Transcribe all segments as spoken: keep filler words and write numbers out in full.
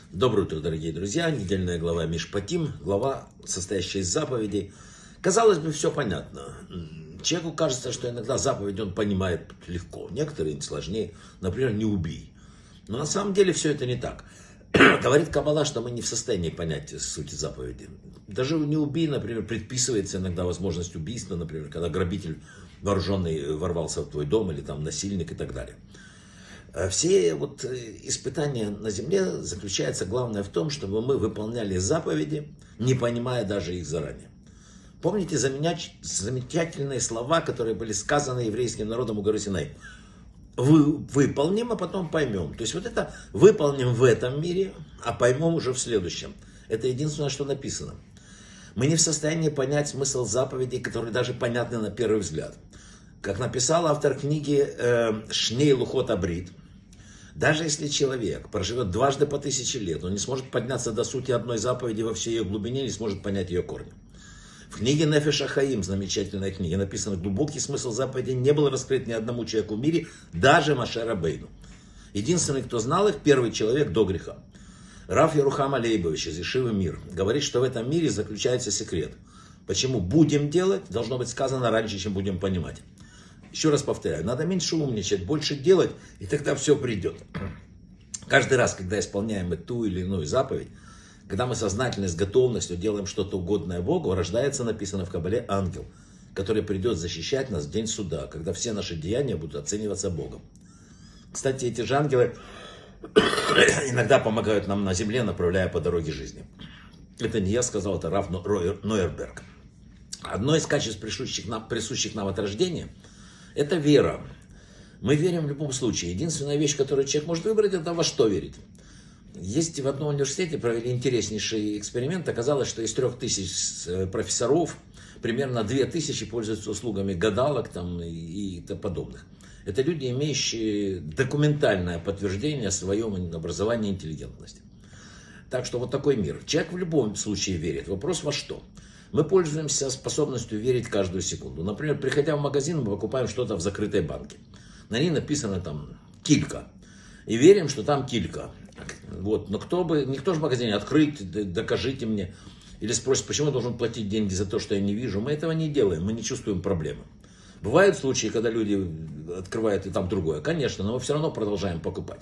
Доброе утро, дорогие друзья. Недельная глава Мишпатим, глава, состоящая из заповедей. Казалось бы, все понятно. Человеку кажется, что иногда заповедь он понимает легко, некоторые сложнее. Например, не убей. Но на самом деле все это не так. Говорит Каббала, что мы не в состоянии понять суть заповеди. Даже не убей, например, предписывается иногда возможность убийства, например, когда грабитель вооруженный ворвался в твой дом, или там насильник и так далее. Все вот испытания на земле заключаются главное в том, чтобы мы выполняли заповеди, не понимая даже их заранее. Помните замечательные слова, которые были сказаны еврейским народом у горы Синай? Вы, выполним, а потом поймем. То есть вот это выполним в этом мире, а поймем уже в следующем. Это единственное, что написано. Мы не в состоянии понять смысл заповедей, которые даже понятны на первый взгляд. Как написал автор книги э, Шней Лухот Абрит, даже если человек проживет дважды по тысяче лет, он не сможет подняться до сути одной заповеди во всей ее глубине, не сможет понять ее корни. В книге Нефеш ха-Хаим, замечательной книге, написано: глубокий смысл заповедей не был раскрыт ни одному человеку в мире, даже Моше Рабейну. Единственный, кто знал их, первый человек до греха. Рав Ярухам Алейбович из Ешивы Мир говорит, что в этом мире заключается секрет. Почему будем делать, должно быть сказано раньше, чем будем понимать. Еще раз повторяю, надо меньше умничать, больше делать, и тогда все придет. Каждый раз, когда исполняем ту или иную заповедь, когда мы сознательно, с готовностью делаем что-то угодное Богу, рождается, написано в Кабале, ангел, который придет защищать нас в день суда, когда все наши деяния будут оцениваться Богом. Кстати, эти же ангелы иногда помогают нам на земле, направляя по дороге жизни. Это не я сказал, это Рав Нойерберг. Одно из качеств, присущих нам, присущих нам от рождения, это вера. Мы верим в любом случае. Единственная вещь, которую человек может выбрать, это во что верить. Есть в одном университете провели интереснейший эксперимент. Оказалось, что из трех тысяч профессоров примерно две тысячи пользуются услугами гадалок там, и, и тому подобных. Это люди, имеющие документальное подтверждение о своем образовании и интеллигентности. Так что вот такой мир. Человек в любом случае верит. Вопрос во что? Мы пользуемся способностью верить каждую секунду. Например, приходя в магазин, мы покупаем что-то в закрытой банке. На ней написано там «Килька». И верим, что там килька. Вот. Но кто бы, никто же в магазине открыть, докажите мне. Или спросит, почему я должен платить деньги за то, что я не вижу. Мы этого не делаем, мы не чувствуем проблемы. Бывают случаи, когда люди открывают и там другое. Конечно, но мы все равно продолжаем покупать.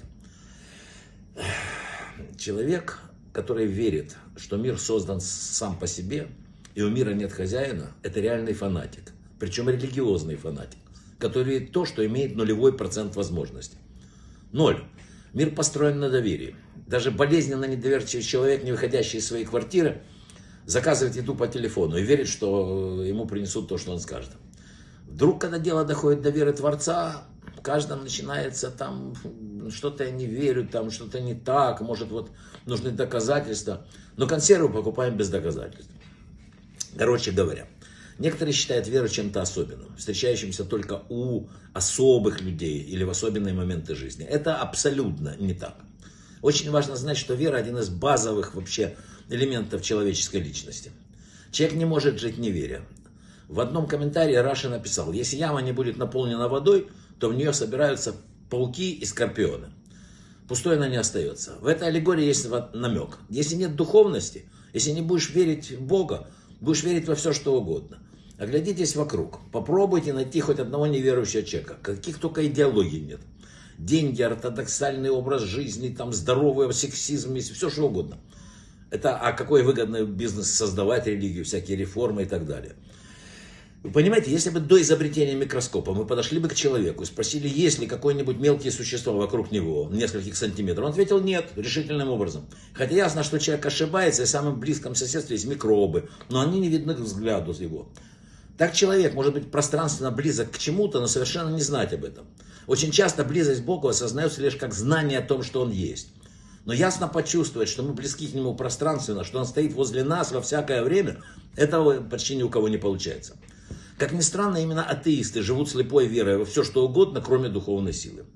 Человек, который верит, что мир создан сам по себе, и у мира нет хозяина, это реальный фанатик. Причем религиозный фанатик, который верит в то, что имеет нулевой процент возможностей. Ноль. Мир построен на доверии. Даже болезненно недоверчивый человек, не выходящий из своей квартиры, заказывает еду по телефону и верит, что ему принесут то, что он скажет. Вдруг, когда дело доходит до веры Творца, в каждом начинается там, что-то я не верю, там что-то не так, может вот нужны доказательства. Но консервы покупаем без доказательств. Короче говоря, некоторые считают веру чем-то особенным, встречающимся только у особых людей или в особенные моменты жизни. Это абсолютно не так. Очень важно знать, что вера один из базовых вообще элементов человеческой личности. Человек не может жить не веря. В одном комментарии Раши написал: если яма не будет наполнена водой, то в нее собираются пауки и скорпионы. Пустой она не остается. В этой аллегории есть намек. Если нет духовности, если не будешь верить в Бога, будешь верить во все, что угодно. Оглядитесь вокруг. Попробуйте найти хоть одного неверующего человека. Каких только идеологий нет. Деньги, ортодоксальный образ жизни, там здоровый сексизм, все что угодно. Это а какой выгодный бизнес создавать религию, всякие реформы и так далее. Вы понимаете, если бы до изобретения микроскопа мы подошли бы к человеку и спросили, есть ли какое-нибудь мелкие существо вокруг него, нескольких сантиметров, он ответил нет, решительным образом. Хотя ясно, что человек ошибается, и в самом близком соседстве есть микробы, но они не видны к взгляду его. Так человек может быть пространственно близок к чему-то, но совершенно не знать об этом. Очень часто близость к Богу осознается лишь как знание о том, что Он есть. Но ясно почувствовать, что мы близки к Нему пространственно, что Он стоит возле нас во всякое время, этого почти ни у кого не получается. Как ни странно, именно атеисты живут слепой верой во все, что угодно, кроме духовной силы.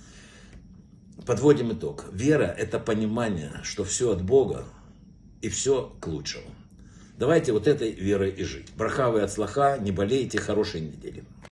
Подводим итог. Вера – это понимание, что все от Бога и все к лучшему. Давайте вот этой верой и жить. Браха ве ацлаха, не болейте, хорошей недели.